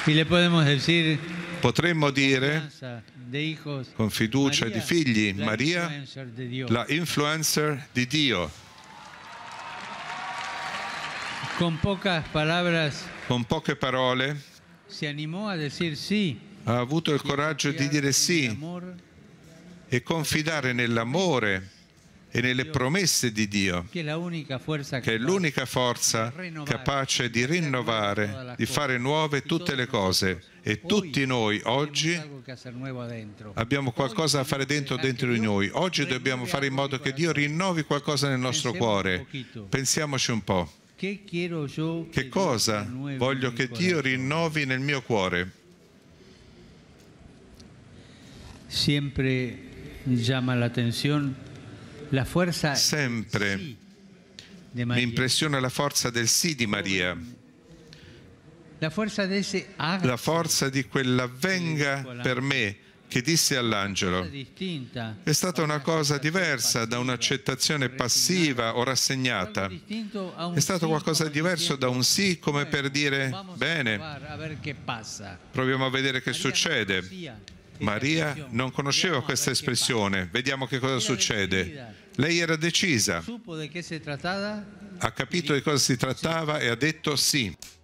Y le podemos decir, Potremmo dire de hijos, con fiducia di figli, Maria, influencer de Dios. la influencer di Dio. Con pocas palabras Con poche parole se animó a decir sí. ha avuto il coraggio di dire sì e confidare nell'amore e nelle promesse di Dio, Que es la única fuerza che è l'unica forza capace di rinnovare, di fare nuove tutte le cose. E tutti noi oggi algo que hacer nuevo adentro. abbiamo qualcosa da fare dentro di noi. Oggi dobbiamo fare in modo che Dio rinnovi qualcosa nel nostro cuore. Pensiamoci un po'. ¿Qué quiero yo Che cosa voglio che Dio rinnovi nel mio cuore? Siempre llama la atención la fuerza Sempre sí de mi María. impressiona la forza del sì di Maria, La fuerza de ese haga la forza di quell'avvenga per me che disse all'angelo. distinta. È stata una cosa diversa da un'accettazione passiva o rassegnata. È stato qualcosa di diverso da un sì come per dire, bene, A ver qué pasa. proviamo a vedere che succede. Maria non conosceva questa espressione, vediamo che cosa succede. Lei era decisa, Supo de qué se trataba. ha capito di cosa si trattava e ha detto sì.